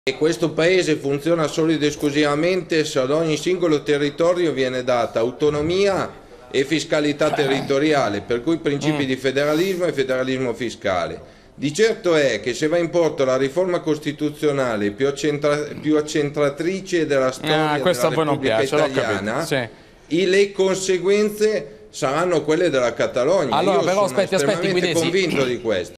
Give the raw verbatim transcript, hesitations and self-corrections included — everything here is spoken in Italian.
E questo paese funziona solo ed esclusivamente se ad ogni singolo territorio viene data autonomia e fiscalità territoriale, per cui principi di federalismo e federalismo fiscale. Di certo è che se va in porto la riforma costituzionale più, accentra più accentratrice della storia ah, della Repubblica piace, Italiana, sì. e le conseguenze saranno quelle della Catalogna. Allora, Io però, sono aspetti, estremamente aspetti, Guidesi. convinto di questo.